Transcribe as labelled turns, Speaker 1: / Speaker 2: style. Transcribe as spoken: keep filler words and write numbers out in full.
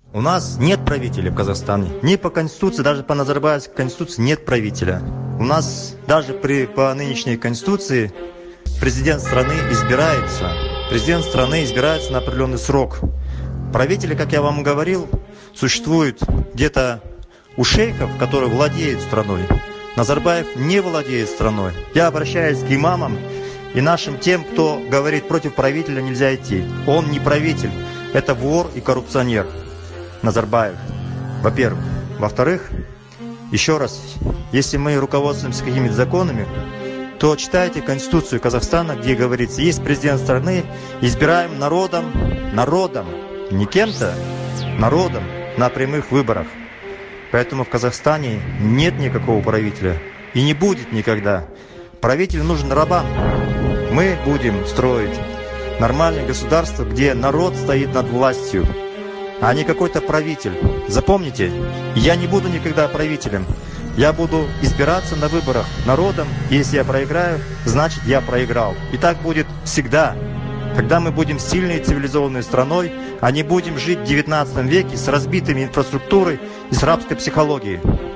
Speaker 1: У нас нет правителя в Казахстане. Ни по Конституции, даже по Назарбаевской Конституции нет правителя. У нас даже при, по нынешней Конституции президент страны избирается. Президент страны избирается на определенный срок. Правители, как я вам говорил, существуют где-то у шейхов, которые владеют страной. Назарбаев не владеет страной. Я обращаюсь к имамам и нашим тем, кто говорит, против правителя нельзя идти. Он не правитель, это вор и коррупционер. Назарбаев, во-первых. Во-вторых, еще раз, если мы руководствуемся какими-то законами, то читайте Конституцию Казахстана, где говорится, есть президент страны, избираем народом, народом, не кем-то, народом на прямых выборах. Поэтому в Казахстане нет никакого правителя и не будет никогда. Правитель нужен рабам. Мы будем строить нормальное государство, где народ стоит над властью, а не какой-то правитель. Запомните, я не буду никогда правителем. Я буду избираться на выборах народом. Если я проиграю, значит я проиграл. И так будет всегда. Когда мы будем сильной цивилизованной страной, а не будем жить в девятнадцатом веке с разбитой инфраструктурой и с рабской психологией.